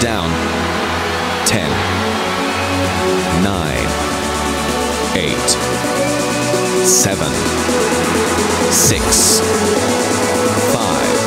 Down. 10, 9, 8, 7, 6, 5,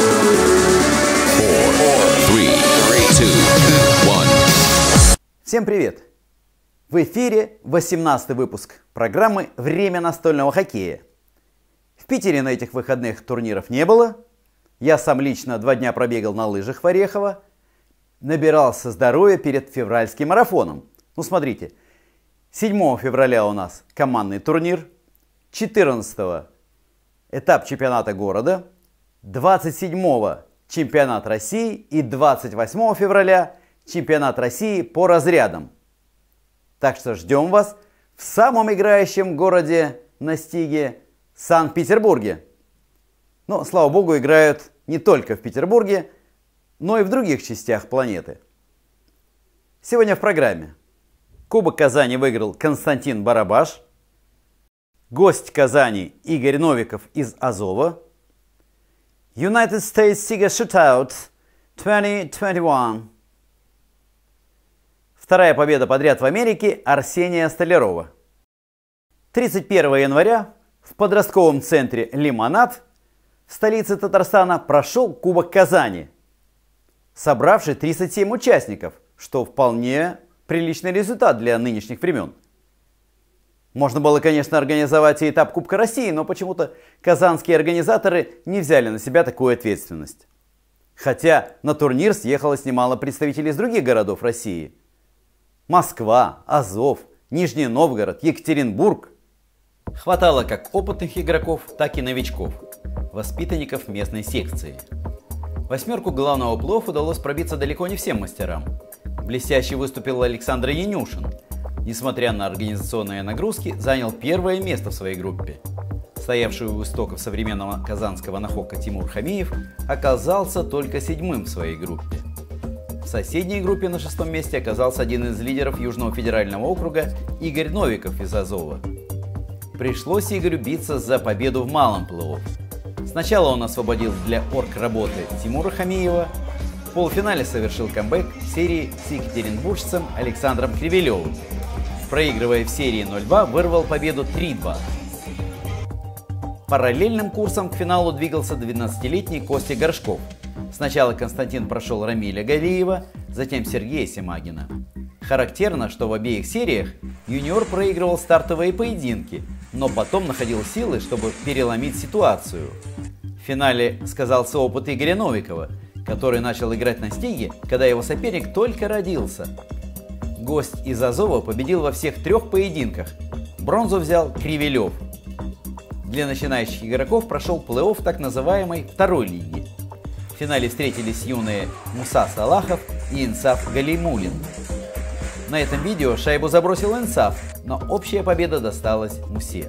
4, 3, 2, 1. Всем привет! В эфире 18-й выпуск программы «Время настольного хоккея». В Питере на этих выходных турниров не было. Я сам лично 2 дня пробегал на лыжах в Орехово. Набирался здоровья перед февральским марафоном. Ну смотрите, 7 февраля у нас командный турнир, 14 этап чемпионата города, 27 чемпионат России и 28 февраля чемпионат России по разрядам. Так что ждем вас в самом играющем городе на Стиге Санкт-Петербурге. Но, слава богу, играют не только в Петербурге, но и в других частях планеты. Сегодня в программе. Кубок Казани выиграл Константин Барабаш. Гость Казани Игорь Новиков из Азова. United States Stiga Shootout 2021. Вторая победа подряд в Америке Арсения Столярова. 31 января в подростковом центре «Лимонад» в столице Татарстана прошел Кубок Казани, собравший 37 участников, что вполне приличный результат для нынешних времен. Можно было, конечно, организовать и этап Кубка России, но почему-то казанские организаторы не взяли на себя такую ответственность. Хотя на турнир съехалось немало представителей из других городов России. Москва, Азов, Нижний Новгород, Екатеринбург. Хватало как опытных игроков, так и новичков, воспитанников местной секции. В 8 главного плей-оффа удалось пробиться далеко не всем мастерам. Блестяще выступил Александр Янюшин. Несмотря на организационные нагрузки, занял 1 место в своей группе. Стоявший у истоков современного казанского нахока Тимур Хамиев оказался только 7-м в своей группе. В соседней группе на 6-м месте оказался один из лидеров Южного федерального округа Игорь Новиков из Азова. Пришлось Игорю биться за победу в малом плей-офф. Сначала он освободил для оргработы Тимура Хамиева. В полуфинале совершил камбэк в серии с екатеринбуржцем Александром Кривелевым. Проигрывая в серии 0-2, вырвал победу 3-2. Параллельным курсом к финалу двигался 12-летний Костя Горшков. Сначала Константин прошел Рамиля Галиева, затем Сергея Семагина. Характерно, что в обеих сериях юниор проигрывал стартовые поединки, но потом находил силы, чтобы переломить ситуацию. В финале сказался опыт Игоря Новикова, который начал играть на Стиге, когда его соперник только родился. Гость из Азова победил во всех 3 поединках. Бронзу взял Кривелев. Для начинающих игроков прошел плей-офф так называемой второй лиги. В финале встретились юные Муса Салахов и Инсаф Галимулин. На этом видео шайбу забросил Инсаф, но общая победа досталась Мусе.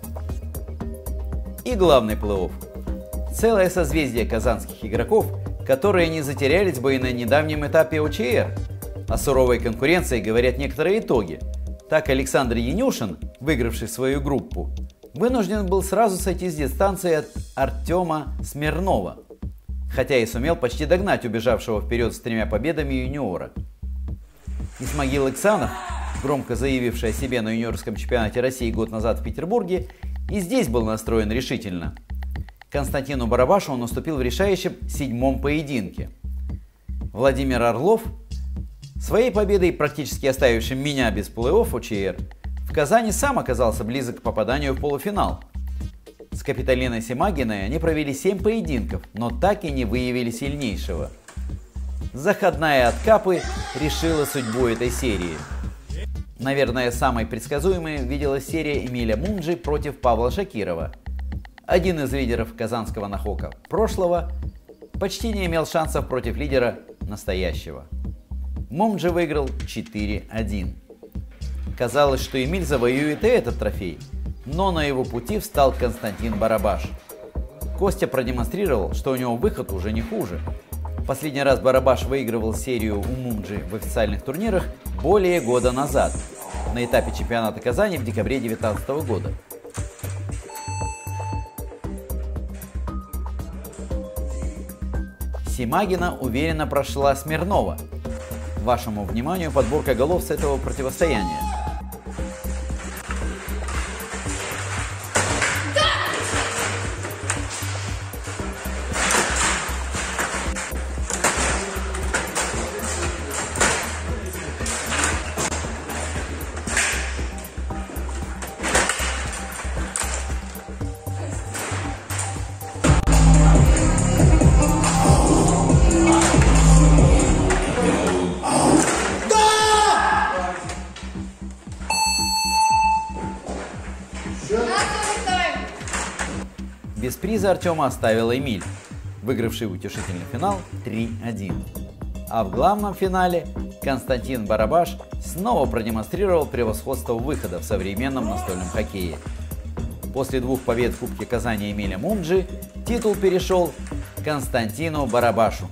И главный плей-офф. Целое созвездие казанских игроков, которые не затерялись бы и на недавнем этапе ОЧР. О суровой конкуренции говорят некоторые итоги. Так Александр Янюшин, выигравший свою группу, вынужден был сразу сойти с дистанции от Артема Смирнова, хотя и сумел почти догнать убежавшего вперед с 3 победами юниора. Исмагил Иксанов, громко заявивший о себе на юниорском чемпионате России год назад в Петербурге, и здесь был настроен решительно. Константину Барабашу он уступил в решающем 7-м поединке. Владимир Орлов, своей победой, практически оставившим меня без плей-офф ОЧР, в Казани сам оказался близок к попаданию в полуфинал. С Капитолиной Семагиной они провели 7 поединков, но так и не выявили сильнейшего. Заходная от Капы решила судьбу этой серии. Наверное, самой предсказуемой виделась серия Эмиля Мунджи против Павла Шакирова. Один из лидеров казанского нахока прошлого почти не имел шансов против лидера настоящего. Мунджи выиграл 4-1. Казалось, что Эмиль завоюет и этот трофей, но на его пути встал Константин Барабаш. Костя продемонстрировал, что у него выход уже не хуже. Последний раз Барабаш выигрывал серию у Мунджи в официальных турнирах более года назад, на этапе чемпионата Казани в декабре 2019 года. Семагина уверенно прошла Смирнова. Вашему вниманию подборка голов с этого противостояния. Без приза Артема оставил Эмиль, выигравший утешительный финал 3-1. А в главном финале Константин Барабаш снова продемонстрировал превосходство выхода в современном настольном хоккее. После 2 побед в Кубке Казани Эмиля Мунджи титул перешел к Константину Барабашу.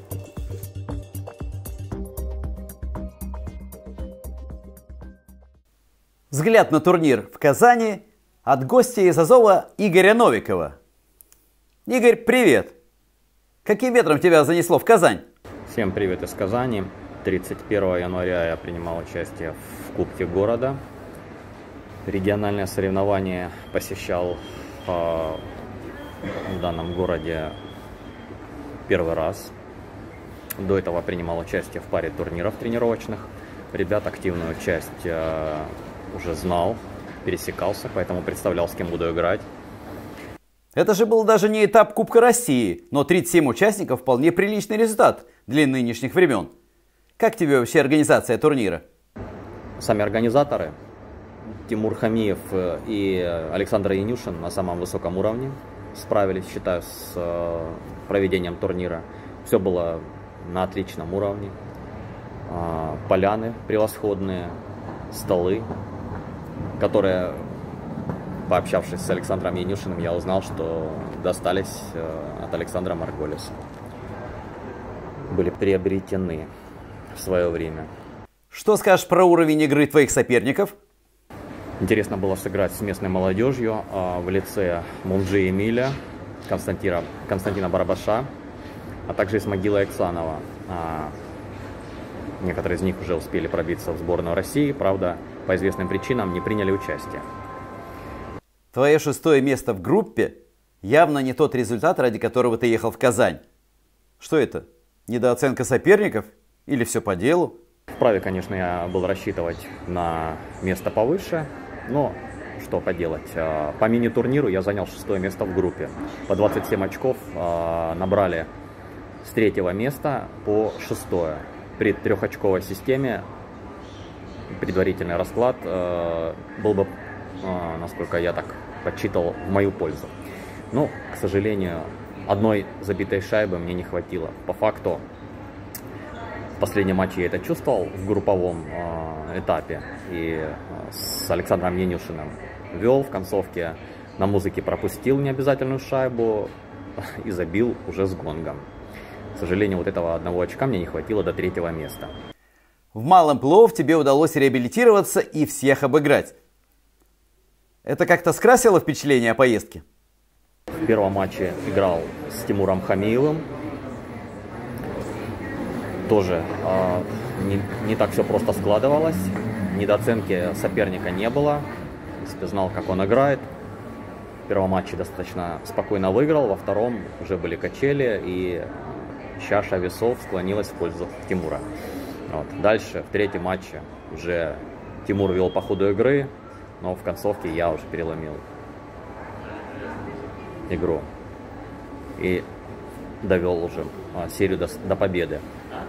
Взгляд на турнир в Казани от гостя из Азова Игоря Новикова. Игорь, привет! Каким ветром тебя занесло в Казань? Всем привет из Казани. 31 января я принимал участие в Кубке города. Региональное соревнование посещал в данном городе первый раз. До этого принимал участие в паре турниров тренировочных. Ребят активную часть уже знал, пересекался, поэтому представлял, с кем буду играть. Это же был даже не этап Кубка России, но 37 участников вполне приличный результат для нынешних времен. Как тебе вообще организация турнира? Сами организаторы, Тимур Хамиев и Александр Янюшин, на самом высоком уровне справились, считаю, с проведением турнира. Все было на отличном уровне. Поляны превосходные, столы, которые, пообщавшись с Александром Янюшиным, я узнал, что достались от Александра Марголиса. Были приобретены в свое время. Что скажешь про уровень игры твоих соперников? Интересно было сыграть с местной молодежью в лице Мунджи Эмиля, Константина Барабаша, а также и с Могилой Оксанова. Некоторые из них уже успели пробиться в сборную России, правда, по известным причинам не приняли участие. Твое 6-е место в группе явно не тот результат, ради которого ты ехал в Казань. Что это? Недооценка соперников? Или все по делу? Вправе, конечно, я был рассчитывать на место повыше, но что поделать. По мини-турниру я занял 6-е место в группе. По 27 очков набрали с 3-го места по 6-е. При 3-очковой системе предварительный расклад был бы, насколько я так подсчитывал, в мою пользу. Но, к сожалению, одной забитой шайбы мне не хватило. По факту, в последнем матче я это чувствовал в групповом этапе. И с Александром Янюшиным вел в концовке, на музыке пропустил необязательную шайбу и забил уже с гонгом. К сожалению, вот этого одного очка мне не хватило до 3-го места. В малом плей-офф тебе удалось реабилитироваться и всех обыграть. Это как-то скрасило впечатление о поездке? В первом матче играл с Тимуром Хамиевым. Тоже не так все просто складывалось. Недооценки соперника не было. В принципе, знал, как он играет. В первом матче достаточно спокойно выиграл. Во втором уже были качели, и чаша весов склонилась в пользу Тимура. Вот. Дальше, в 3-м матче, уже Тимур вел по ходу игры, но в концовке я уже переломил игру и довел уже серию до победы.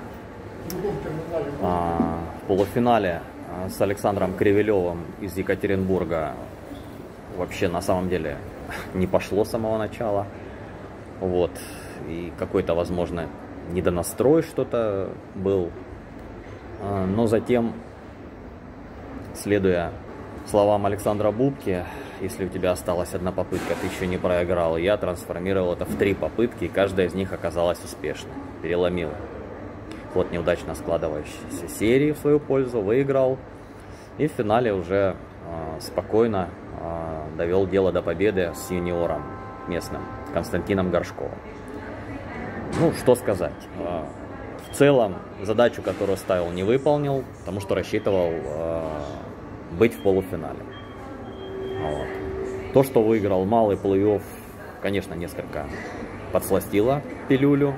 В полуфинале с Александром Кривелевым из Екатеринбурга вообще на самом деле не пошло с самого начала. Вот. И какой-то, возможно, недонастрой что-то был. Но затем, следуя словам Александра Бубки, если у тебя осталась одна попытка, ты еще не проиграл, я трансформировал это в 3 попытки, и каждая из них оказалась успешной. Переломил ход неудачно складывающейся серии в свою пользу, выиграл. И в финале уже спокойно довел дело до победы с юниором местным Константином Горшковым. Ну, что сказать. В целом задачу, которую ставил, не выполнил, потому что рассчитывал быть в полуфинале. Вот. То, что выиграл малый плей-офф, конечно, несколько подсластило пилюлю.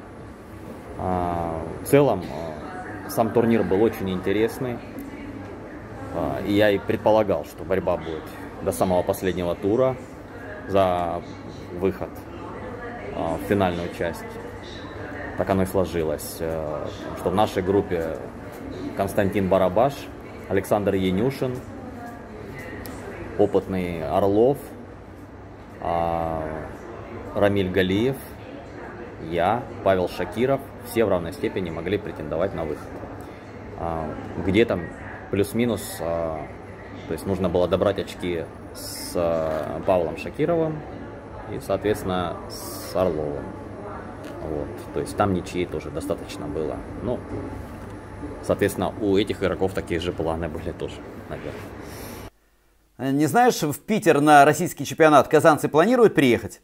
В целом, сам турнир был очень интересный. И я и предполагал, что борьба будет до самого последнего тура за выход в финальную часть. Так оно и сложилось. Что в нашей группе Константин Барабаш, Александр Янюшин, опытный Орлов, Рамиль Галиев, я, Павел Шакиров, все в равной степени могли претендовать на выход. Где-то плюс-минус, то есть нужно было добрать очки с Павлом Шакировым и, соответственно, с Орловым. Вот. То есть там ничьи тоже достаточно было. Ну, соответственно, у этих игроков такие же планы были тоже, наверное. Не знаешь, в Питер на российский чемпионат казанцы планируют приехать?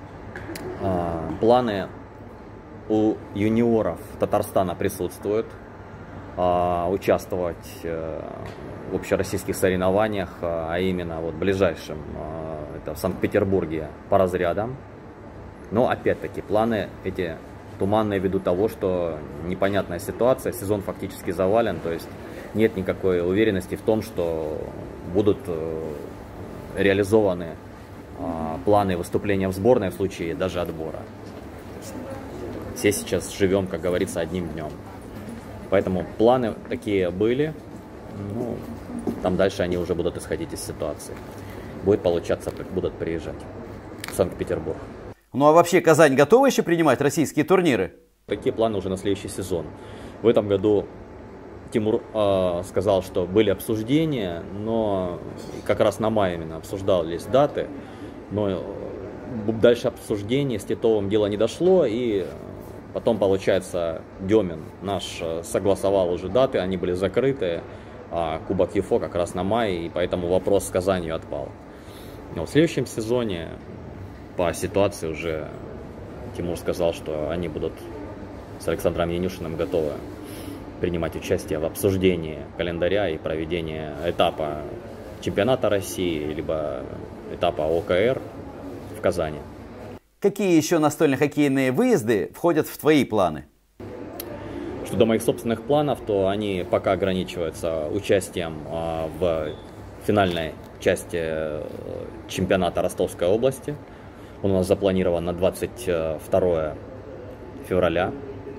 Планы у юниоров Татарстана присутствуют. Участвовать в общероссийских соревнованиях, а именно вот ближайшем, это в Санкт-Петербурге по разрядам. Но опять-таки планы эти туманные ввиду того, что непонятная ситуация, сезон фактически завален, то есть нет никакой уверенности в том, что будут реализованы планы выступления в сборной в случае даже отбора. Все сейчас живем, как говорится, одним днем. Поэтому планы такие были, ну, там дальше они уже будут исходить из ситуации. Будет получаться, как будут приезжать в Санкт-Петербург. Ну а вообще Казань готова еще принимать российские турниры? Такие планы уже на следующий сезон. В этом году Тимур сказал, что были обсуждения, но как раз на мае именно обсуждались даты, но дальше обсуждений с Титовым дело не дошло, и потом, получается, Демин наш согласовал уже даты, они были закрыты, а Кубок ЮФО как раз на мае, и поэтому вопрос с Казанью отпал. Но в следующем сезоне по ситуации уже Тимур сказал, что они будут с Александром Янюшиным готовы принимать участие в обсуждении календаря и проведения этапа чемпионата России, либо этапа ОКР в Казани. Какие еще настольно-хоккейные выезды входят в твои планы? Что до моих собственных планов, то они пока ограничиваются участием в финальной части чемпионата Ростовской области. Он у нас запланирован на 22 февраля.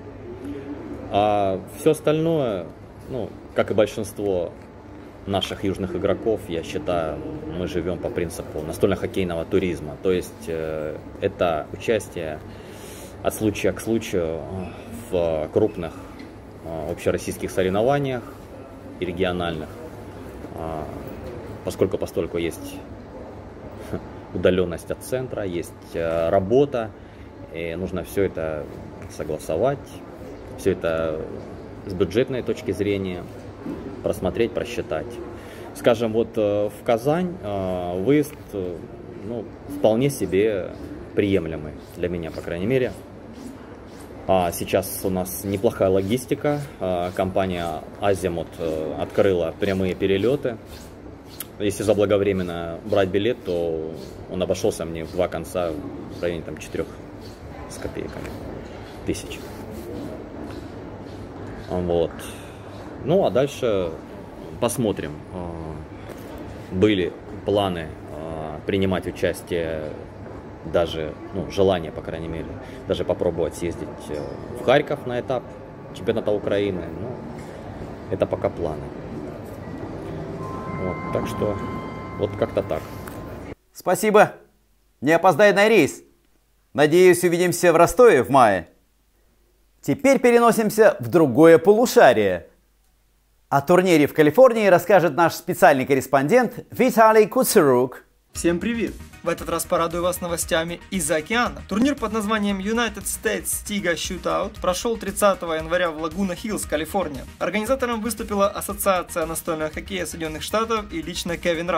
А все остальное, ну, как и большинство наших южных игроков, я считаю, мы живем по принципу настольно-хоккейного туризма. То есть это участие от случая к случаю в крупных общероссийских соревнованиях и региональных. Поскольку есть удаленность от центра, есть работа, и нужно все это согласовать, все это с бюджетной точки зрения просмотреть, просчитать. Скажем, вот в Казань выезд, ну, вполне себе приемлемый для меня, по крайней мере. Сейчас у нас неплохая логистика. Компания Азимут открыла прямые перелеты. Если заблаговременно брать билет, то он обошелся мне в два конца в районе 4 с копейками тысяч. Вот. Ну а дальше посмотрим. Были планы принимать участие, даже, ну, желание, по крайней мере, даже попробовать съездить в Харьков на этап чемпионата Украины. Ну, это пока планы. Вот, так что вот как-то так. Спасибо. Не опоздай на рейс. Надеюсь, увидимся в Ростове в мае. Теперь переносимся в другое полушарие. О турнире в Калифорнии расскажет наш специальный корреспондент Виталий Куцерук. Всем привет! В этот раз порадую вас новостями из-за океана. Турнир под названием United States Stiga Shootout прошел 30 января в Лагуна-Хиллз, Калифорния. Организатором выступила Ассоциация настольного хоккея Соединенных Штатов и лично Кевин Раферти.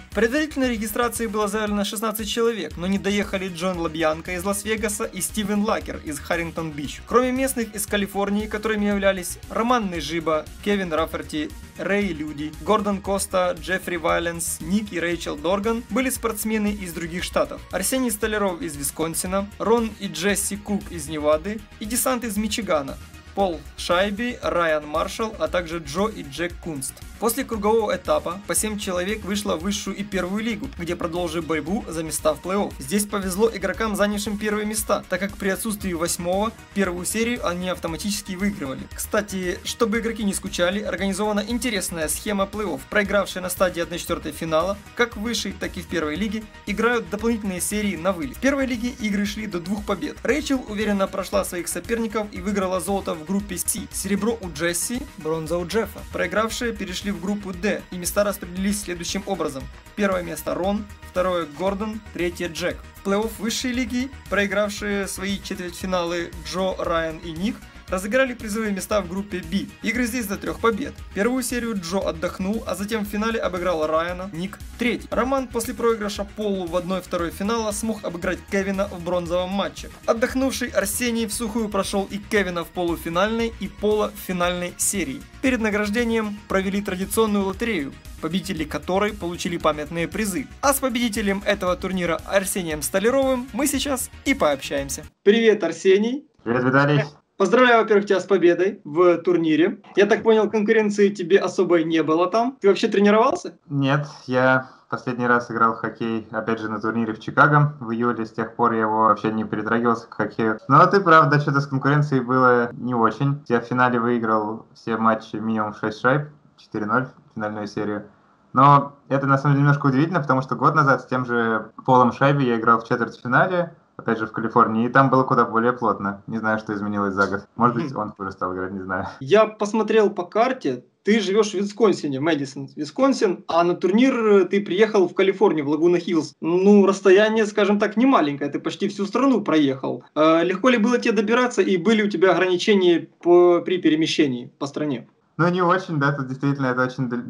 В предварительной регистрации было заявлено 16 человек, но не доехали Джон Лабьянко из Лас-Вегаса и Стивен Лакер из Харрингтон-Бич. Кроме местных из Калифорнии, которыми являлись Роман Нежиба, Кевин Раферти, Рэй Люди, Гордон Коста, Джеффри Вайленс, Ник и Рэйчел Дорган, были спортсмены из других штатов. Арсений Столяров из Висконсина, Рон и Джесси Кук из Невады и десант из Мичигана. Пол Шайби, Райан Маршалл, а также Джо и Джек Кунст. После кругового этапа по 7 человек вышло в высшую и первую лигу, где продолжили борьбу за места в плей-офф. Здесь повезло игрокам, занявшим первые места, так как при отсутствии 8-го первую серию они автоматически выигрывали. Кстати, чтобы игроки не скучали, организована интересная схема плей-офф. Проигравшие на стадии 1/4 финала, как в высшей, так и в первой лиге, играют дополнительные серии на вылет. В первой лиге игры шли до 2 побед. Рэйчел уверенно прошла своих соперников и выиграла золото в группе С. Серебро у Джесси, бронза у Джеффа. Проигравшие перешли в группу D, и места распределились следующим образом. Первое место Рон, второе Гордон, третье Джек. В плей-офф высшей лиги проигравшие свои четвертьфиналы Джо, Райан и Ник разыграли призовые места в группе B. Игры здесь до 3 побед. Первую серию Джо отдохнул, а затем в финале обыграл Райана, Ник третий. Роман после проигрыша Полу в 1/2 финала смог обыграть Кевина в бронзовом матче. Отдохнувший Арсений в сухую прошел и Кевина в полуфинальной, и Пола в финальной серии. Перед награждением провели традиционную лотерею, победители которой получили памятные призы. А с победителем этого турнира Арсением Столяровым мы сейчас и пообщаемся. Привет, Арсений. Привет, Виталий. Поздравляю, во-первых, тебя с победой в турнире. Я так понял, конкуренции тебе особой не было там. Ты вообще тренировался? Нет, я последний раз играл в хоккей, опять же, на турнире в Чикаго в июле. С тех пор я его вообще не притрагивался к хоккею. Но ты прав, да, что-то с конкуренцией было не очень. Я в финале выиграл все матчи минимум 6 шайб, 4-0, финальную серию. Но это на самом деле немножко удивительно, потому что год назад с тем же Полом Шайби я играл в четвертьфинале, опять же в Калифорнии, и там было куда более плотно. Не знаю, что изменилось за год. Может быть, он хуже стал играть, не знаю. Я посмотрел по карте, ты живешь в Висконсине, в Мэдисон, Висконсин, а на турнир ты приехал в Калифорнию, в Лагуна-Хиллз. Ну, расстояние, скажем так, не маленькое, ты почти всю страну проехал. Легко ли было тебе добираться, и были у тебя ограничения при перемещении по стране? Ну, не очень, да, тут действительно это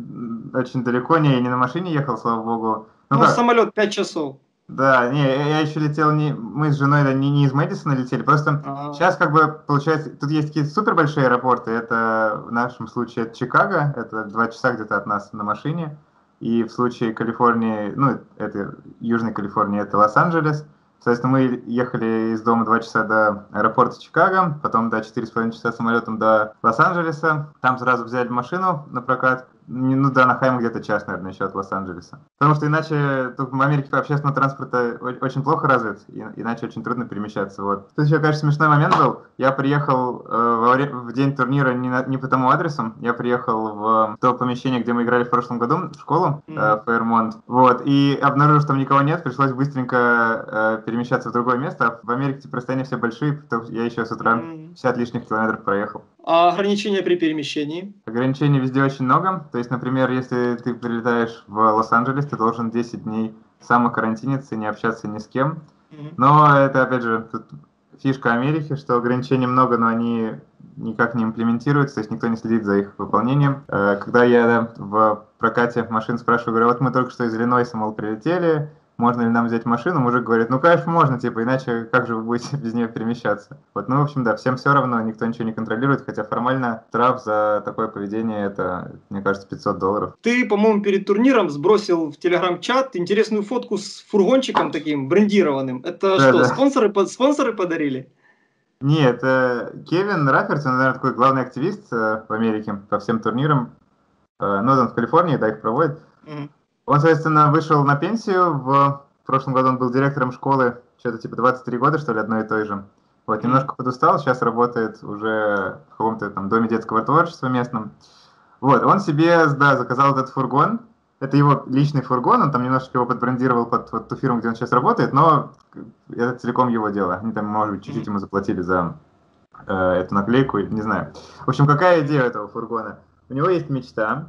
очень далеко. Не, я не на машине ехал, слава богу. Ну самолет 5 часов. Да, не, я еще летел мы с женой не из Мэдисона летели, просто сейчас как бы получается, тут есть такие супер большие аэропорты, это в нашем случае это Чикаго, это 2 часа где-то от нас на машине, и в случае Калифорнии, ну, это Южной Калифорнии, это Лос-Анджелес. Соответственно, мы ехали из дома 2 часа до аэропорта Чикаго, потом 4,5 часа самолетом до Лос-Анджелеса. Там сразу взяли машину на прокат. Ну, до Анахайма где-то час, наверное, еще от Лос-Анджелеса. Потому что иначе тут в Америке общественного транспорта очень плохо развит, иначе очень трудно перемещаться. Вот. Тут еще, конечно, смешной момент был. Я приехал в день турнира не по тому адресу. Я приехал в то помещение, где мы играли в прошлом году, в школу, Фейермонт. Вот, и обнаружил, что там никого нет. Пришлось быстренько перемещаться в другое место. А в Америке типа, расстояния все большие, потому что я еще с утра 50 лишних километров проехал. А ограничения при перемещении? Ограничений везде очень много. То есть, например, если ты прилетаешь в Лос-Анджелес, ты должен 10 дней самокарантиниться и не общаться ни с кем. Но это, опять же, тут фишка Америки, что ограничений много, но они никак не имплементируются, то есть никто не следит за их выполнением. Когда я в прокате машин спрашиваю, говорю, вот мы только что из Иллинойса, мол, прилетели, можно ли нам взять машину, мужик говорит, ну, конечно, можно, типа, иначе как же вы будете без нее перемещаться? Вот, ну, в общем, да, всем все равно, никто ничего не контролирует, хотя формально штраф за такое поведение, это, мне кажется, $500. Ты, по-моему, перед турниром сбросил в телеграм-чат интересную фотку с фургончиком таким брендированным. Это да, что, да. Спонсоры подарили? Нет, Кевин Раферти, он, наверное, такой главный активист в Америке по всем турнирам. Ну, он в Калифорнии, да, их проводит. Он, соответственно, вышел на пенсию, в прошлом году он был директором школы, что-то типа 23 года, что ли, одной и той же. Вот, немножко подустал, сейчас работает уже в каком-то там доме детского творчества местном. Вот, он себе, да, заказал этот фургон, это его личный фургон, он там немножечко его подбрендировал под вот ту фирму, где он сейчас работает, но это целиком его дело. Они там, может быть, чуть-чуть ему заплатили за эту наклейку, не знаю. В общем, какая идея этого фургона? У него есть мечта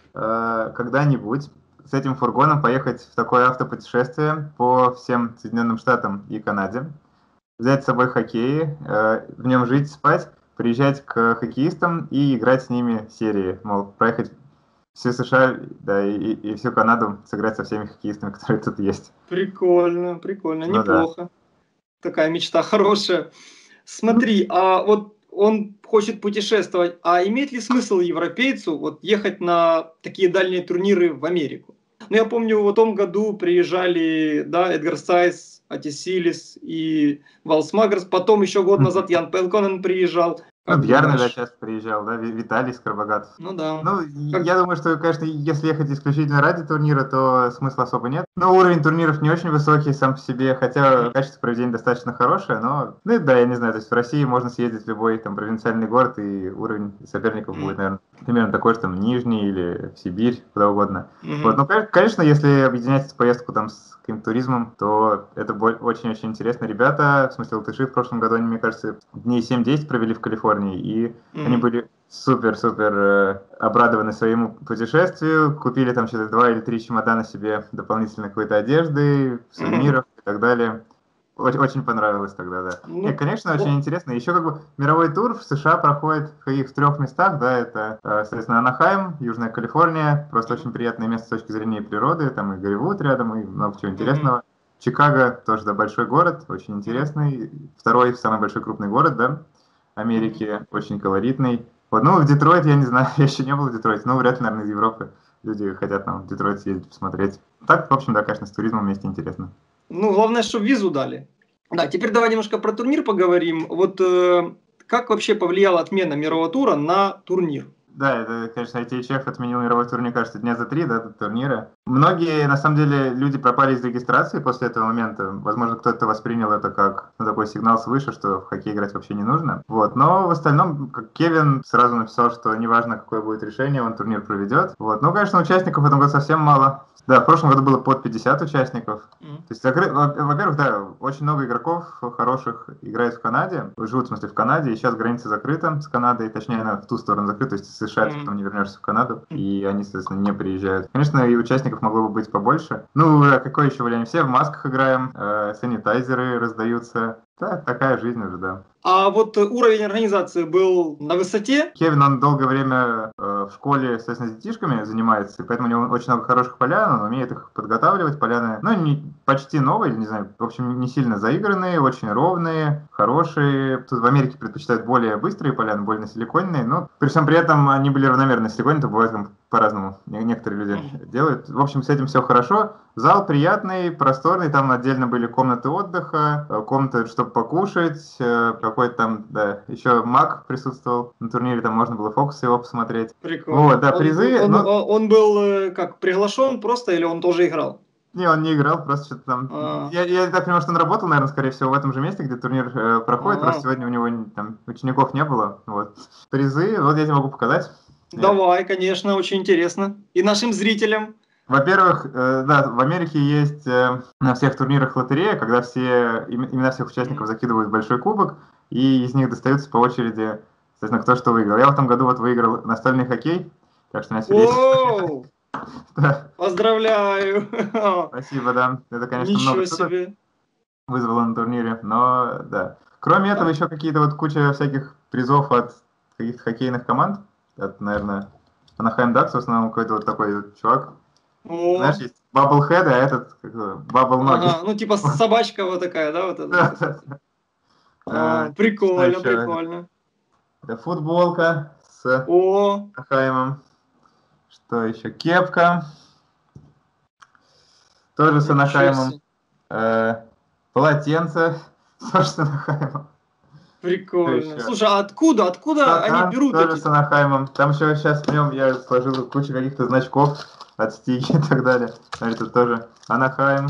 когда-нибудь с этим фургоном поехать в такое автопутешествие по всем Соединенным Штатам и Канаде, взять с собой хоккей, в нем жить, спать, приезжать к хоккеистам и играть с ними серии, мол, проехать всю США, да, и всю Канаду сыграть со всеми хоккеистами, которые тут есть. Прикольно, Ну неплохо. Такая мечта хорошая. Смотри, а вот он хочет путешествовать, а имеет ли смысл европейцу вот ехать на такие дальние турниры в Америку? Ну, я помню, в том году приезжали, да, Эдгар Сайс, Атис Иллис и Валс Магерс, потом еще год назад Ян Пелконен приезжал. Ну, Как Бьярны, да, думаешь? часто приезжал, да, Виталий Скоробогатов. Ну да. Ну, Как- я думаю, что, конечно, если ехать исключительно ради турнира, то смысла особо нет. Но уровень турниров не очень высокий сам по себе, хотя качество проведения достаточно хорошее, но, ну да, я не знаю, то есть в России можно съездить в любой там провинциальный город, и уровень соперников будет, наверное, примерно такой же, там, Нижний или в Сибирь, куда угодно. Вот, ну, конечно, если объединять эту поездку там с каким-то туризмом, то это очень-очень интересно. Ребята, в смысле латыши, в прошлом году, они, мне кажется, дней 7-10 провели в Калифорнии, и они были супер-супер обрадованы своему путешествию, купили там что-то 2 или 3 чемодана себе дополнительно какой-то одежды, сувениров и так далее. Очень понравилось тогда, да. Ну, И, конечно, очень интересно. Еще как бы мировой тур в США проходит в 3 местах, да, это, соответственно, Анахайм, Южная Калифорния, просто очень приятное место с точки зрения природы, там и Голливуд рядом, и много чего интересного. Чикаго тоже, да, большой город, очень интересный, второй самый большой крупный город, да, Америки, очень колоритный. Вот, ну, в Детройт, я не знаю, я еще не был в Детройте, но вряд ли, наверное, из Европы люди хотят нам в Детройт съездить, посмотреть. Так, в общем, да, конечно, с туризмом вместе интересно. Ну, главное, чтобы визу дали. Да, теперь давай немножко про турнир поговорим. Вот как вообще повлияла отмена мирового тура на турнир? Да, это, конечно, ITHF отменил мировой тур, мне кажется, дня за 3, да, до турнира. Многие, на самом деле, люди пропали из регистрации после этого момента. Возможно, кто-то воспринял это как такой сигнал свыше, что в хоккей играть вообще не нужно. Вот. Но в остальном, как Кевин сразу написал, что неважно, какое будет решение, он турнир проведет. Вот. Ну, конечно, участников в этом году совсем мало. Да, в прошлом году было под 50 участников. То есть, во-первых, да, очень много игроков хороших играют в Канаде, живут, в смысле, в Канаде, и сейчас граница закрыта с Канадой, точнее, она в ту сторону закрыта, то есть из США ты потом не вернешься в Канаду, и они, соответственно, не приезжают. Конечно, и участников могло бы быть побольше. Ну, а какое еще влияние? Все в масках играем, санитайзеры раздаются. Да, такая жизнь уже, да. А вот уровень организации был на высоте? Кевин, он долгое время в школе, соответственно, с детишками занимается, и поэтому у него очень много хороших полян, он умеет их подготавливать. Поляны, ну, не, почти новые, не знаю, в общем, не сильно заигранные, очень ровные, хорошие. Тут в Америке предпочитают более быстрые поляны, более силиконные, но при всем при этом они были равномерно силиконные, то бывает по-разному. Некоторые люди делают. В общем, с этим все хорошо. Зал приятный, просторный, там отдельно были комнаты отдыха, комнаты, чтобы покушать, какой-то там, да, еще Мак присутствовал на турнире, там можно было фокусы его посмотреть. Прикольно. Вот, да, призы. Он был как приглашен просто или он тоже играл? Не, он не играл, просто что-то там... Я так понимаю, что он работал, наверное, скорее всего, в этом же месте, где турнир проходит, просто сегодня у него там учеников не было. Вот. Призы, вот я тебе могу показать. Давай, конечно, очень интересно. И нашим зрителям. Во-первых, да, в Америке есть на всех турнирах лотерея, когда все имена всех участников закидывают в большой кубок, и из них достаются по очереди, соответственно, кто что выиграл. Я в этом году вот выиграл настольный хоккей, так что у меня сегодня есть... Да. Поздравляю! Спасибо, да. Это, конечно, Ничего много себе. Вызвало на турнире, но да. Кроме этого, еще какие-то вот куча всяких призов от каких-то хоккейных команд. От, наверное, Anaheim Ducks, в основном какой-то вот такой вот чувак. Знаешь, есть Bubblehead, а этот Bubble-ноги. Ага, ну типа собачка вот такая, да? Вот это. Прикольно, прикольно. Это футболка с Анахаймом. Что еще? Кепка. Тоже с Анахаймом. Полотенце тоже с Анахаймом. Прикольно. Слушай, а откуда они берут тоже такие? С Анахаймом. Там еще сейчас в нем я сложил кучу каких-то значков от Стиги и так далее. Смотри, тут тоже Анахайм.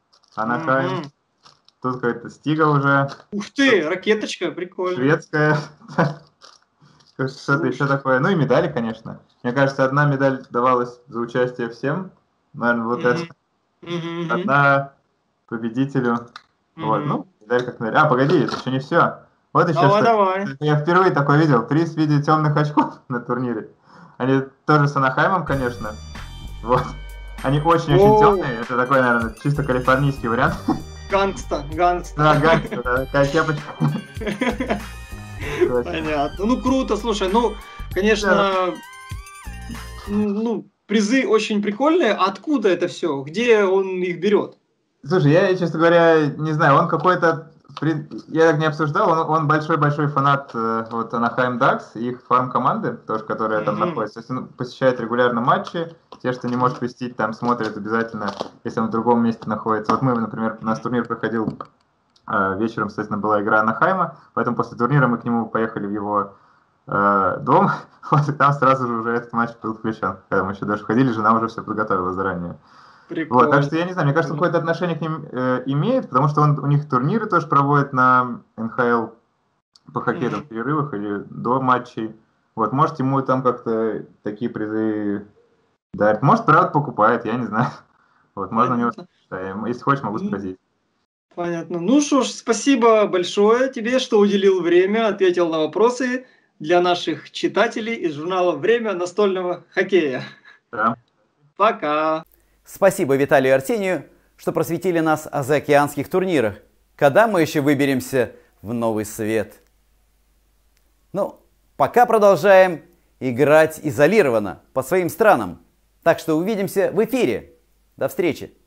Тут какая-то Стига уже. Ух ты, ракеточка, прикольно. Шведская. Что-то еще такое. Ну и медали, конечно. Мне кажется, одна медаль давалась за участие всем. Наверное, вот это. Одна победителю. Вот, ну, медаль как медаль. Погоди, это еще не все. Вот еще давай. Я впервые такое видел. Приз в виде темных очков на турнире. Они тоже с Анахаймом, конечно. Вот. Они очень-очень темные. Это такой, наверное, чисто калифорнийский вариант. Гангста. Да, гангста, да, такая кепочка. Понятно. Ну, круто, слушай, ну, конечно, ну, призы очень прикольные. Откуда это все? Где он их берет? Слушай, я, честно говоря, не знаю, он какой-то, я так не обсуждал, он большой-большой фанат вот Anaheim Ducks, их фарм-команды, тоже, которая там находится. То есть он посещает регулярно матчи, те, что не может посетить, там смотрят обязательно, если он в другом месте находится. Вот мы, например, у нас турнир проходил вечером, соответственно, была игра Анахайма, поэтому после турнира мы к нему поехали в его дом, вот, и там сразу же уже этот матч был включен. Когда мы еще даже входили, жена уже все подготовила заранее. Прикольно. Вот, так что я не знаю, мне кажется, он какое-то отношение к ним имеет, потому что он у них турниры тоже проводит на НХЛ по хоккею в перерывах или до матчей. Вот, может, ему там как-то такие призы дарят. Может, правда, покупает, я не знаю. Вот, можно у него, да, если хочешь, могу спросить. Понятно. Ну что ж, спасибо большое тебе, что уделил время, ответил на вопросы для наших читателей из журнала «Время настольного хоккея». Да. Пока. Спасибо Виталию и Арсению, что просветили нас о заокеанских турнирах. Когда мы еще выберемся в новый свет? Ну, пока продолжаем играть изолированно по своим странам. Так что увидимся в эфире. До встречи!